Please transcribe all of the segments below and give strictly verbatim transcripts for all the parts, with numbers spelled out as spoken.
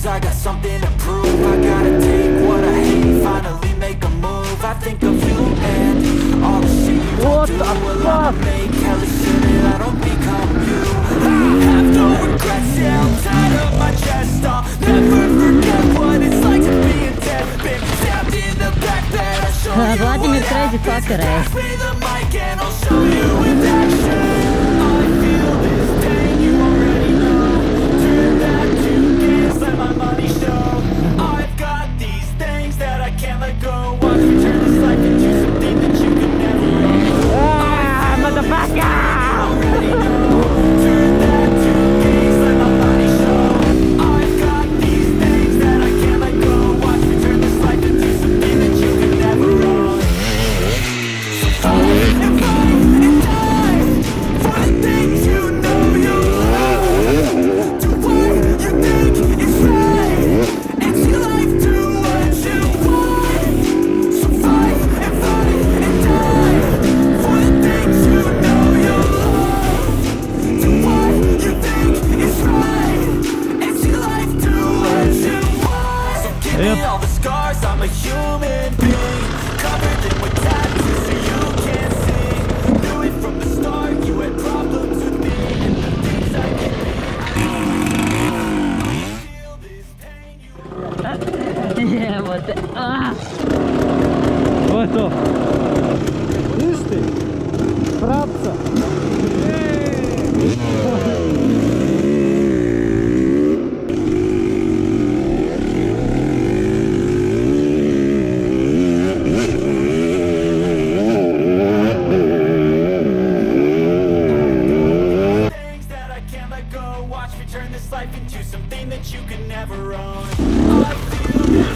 cause I got something to prove. I gotta take what I hate, finally make a move. I think of you and all the shit you don't do. Well, I'ma make hella sure that I don't become you. I have no regrets, yeah, I'm tired of my chest. I'll never forget what it's like to be in death. Been stabbed in the back bed, I'll show you Vladimir crazy fucker, eh? Pass me the mic and I'll show you with action. I feel this pain, you already know. Turn that to gains, let my money show. I've got these things that I can't let go. Watch me turn this life into something that you can never own. Ah, motherfucker! Already know. Turn that to gains, let my money show. I've got these things that I can't let go. Watch me turn this life into something that you can never own. So fight and fight and die for the things you know you love. Do what you think is right, and see life do what you want. So fight and fight and die for the things you know you love. Do what you think is right, and see life do what you want. So give me all the scars, I'm a human being, covered in with tattoos so you can't see. Knew it from the start, you had problems with me and the things I can be. Feel this pain you Yeah, what the... Ah! Što je to? Isti! Pravca! things that I can't let go. Watch me turn this life into something that you can never own. I feel this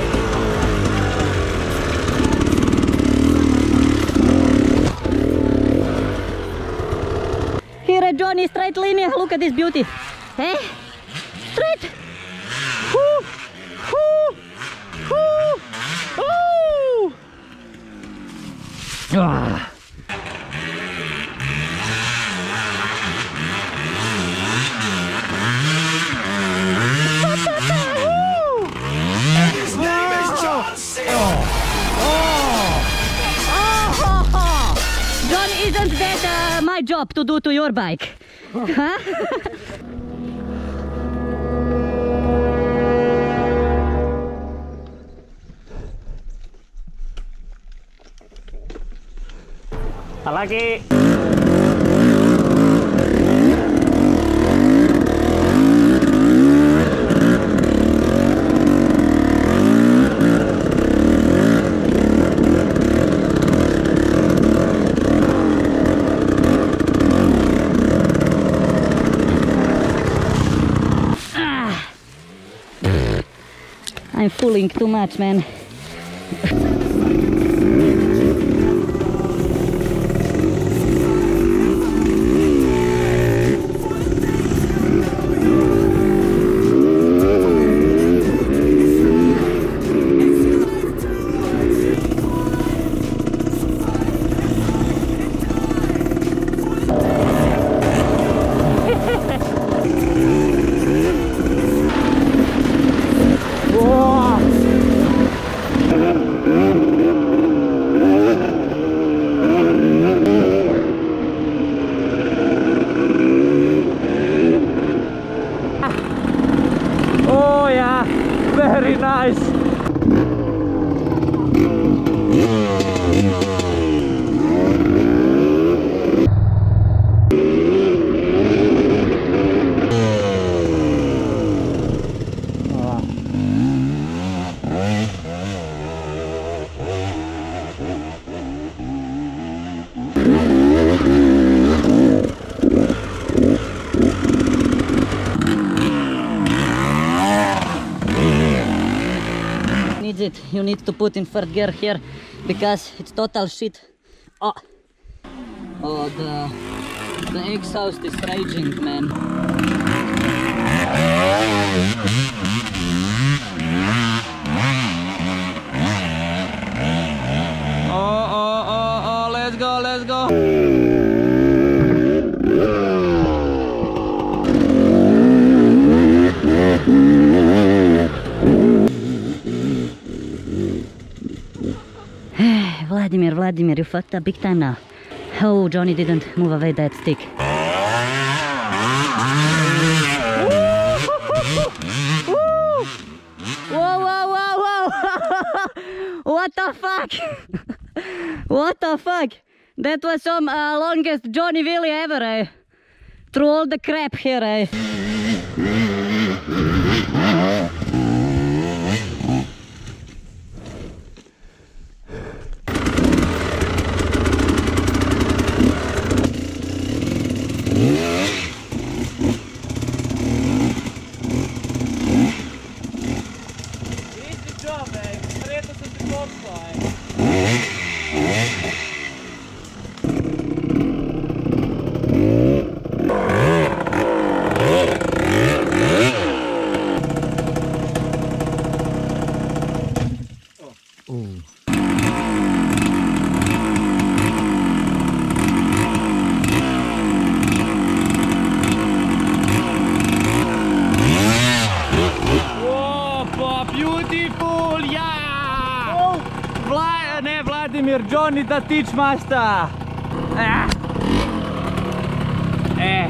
Here, Johnny, straight linear. Look at this beauty. Eh? Straight. Whoo! Whoo! Whoo! Oh! Ah. John, isn't that uh, my job to do to your bike? Huh? Lagi. I'm fooling too much, man. Oh yeah, very nice. Needs it. You need to put in third gear here because it's total shit. Oh, oh the the exhaust is raging, man. Oh, oh, oh, oh, let's go, let's go. We'll be right back. Vladimir, you fucked up big time now. Oh, Johnny didn't move away that stick. Whoa, whoa, whoa, whoa! What the fuck? What the fuck? That was some uh, longest Johnny Willy ever, eh? Through all the crap here, eh? Beautiful, yeah! Oh. Vla ne, Vladimir, Johnny da teach master! Ah. Eh.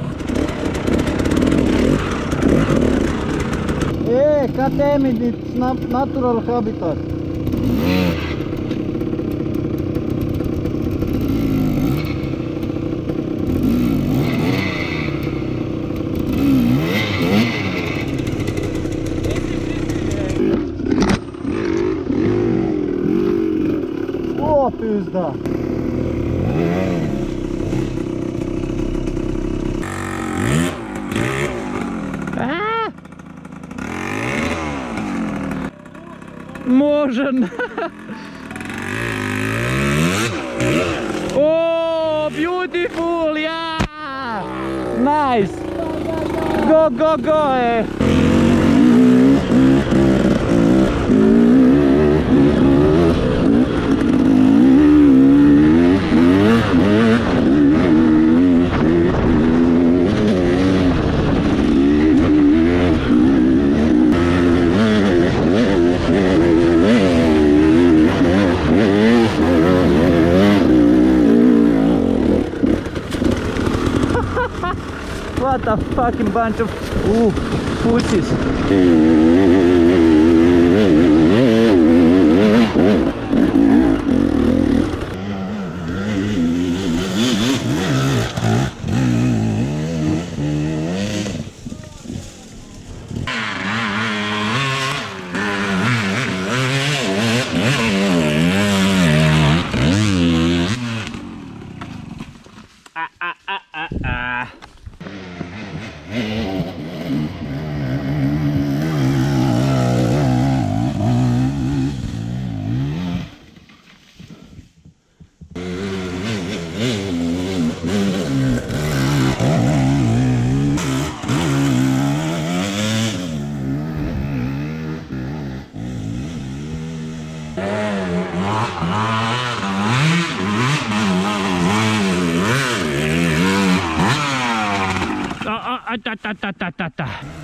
Hey, cut them in its natural habitat. О, пизда! Можен! Oh, beautiful, yeah! Nice! Go, go, go! Eh. What a fucking bunch of ooh, pussies. Ah, ah, ah, ah, ah. Ah, ah, ah, ta, ta, ta, ta, ta, ta.